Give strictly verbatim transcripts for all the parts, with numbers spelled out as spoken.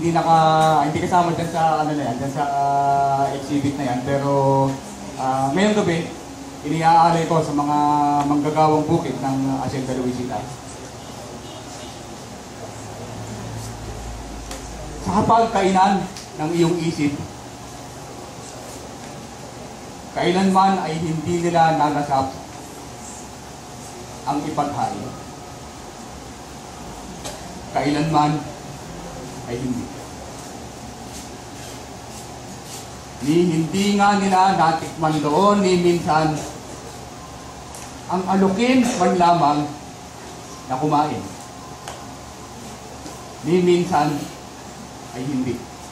hindi naka hindi kasama diyan sa ano na yan, diyan sa uh, exhibit na yan, pero uh, ngayong gabi iniaalay ko sa mga manggagawang bukid ng Hacienda Luisita. Sa pagkainan ng iyong isip, kailanman ay hindi nila nalasap ang ipaghay. Kailanman ay hindi. Ni hindi nga nila natikman doon ni minsan ang alukin man lamang na kumain. Ni minsan ay hindi.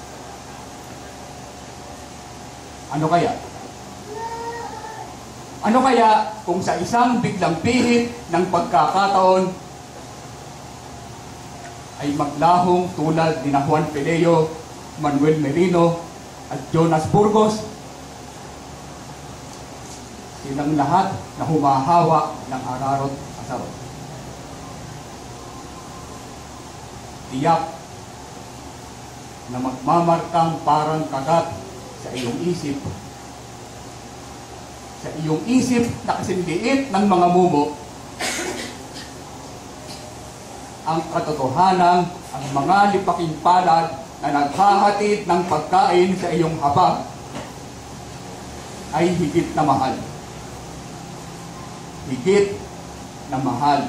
Ano kaya? Ano kaya kung sa isang biglang pihit ng pagkakataon ay maglahong tulad ni Juan Peleo, Manuel Merino at Jonas Burgos, silang lahat na humahawa ng ararot asarot. Tiyak na magmamarkang parang kagat sa iyong isip, sa iyong isip na kasindiit ng mga mumo, ang katotohanan, ang mga lipaking palad na naghahatid ng pagkain sa iyong habag ay higit na mahal. Higit na mahal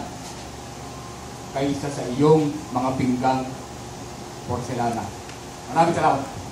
kaysa sa iyong mga pinggang porselana. Maraming salamat.